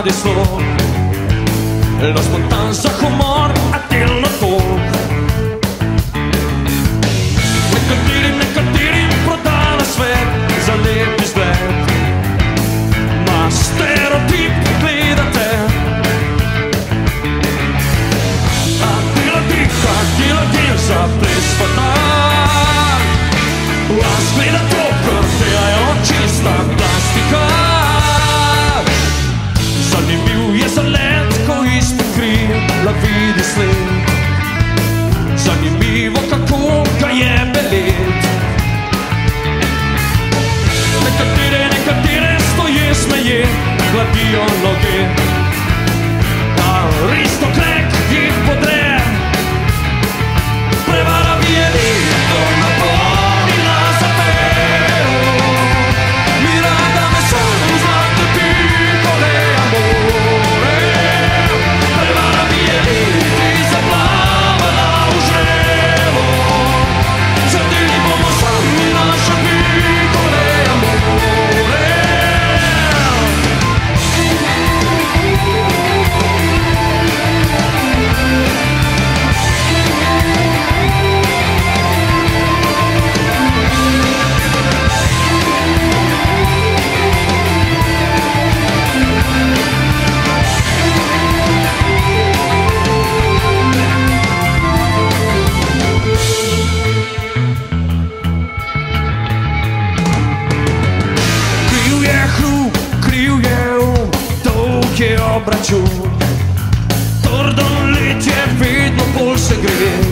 radi slog, lo spontan za humor, a delno tog. Nekaterim prodala svet za lep izgled, na stereotip gledate. A dela dika, dela del za ples pa dan, vas gleda to, ker dejajo čista plastika. Zanimiv je zalet, ko izpod krila vidi sled, zanimivo, kako ga je belet. Nekatere stoje smeje, hladijo noge, Aristokrek jih podre. Prevara violino napolnila zapelo, mirada me son zlate piccole amore. Prevara violino zaplavala v žrelo, zadeli bomo sami naše piccole amore. Kriv je dolg je obračun, trdo led je vedno bolj se gre.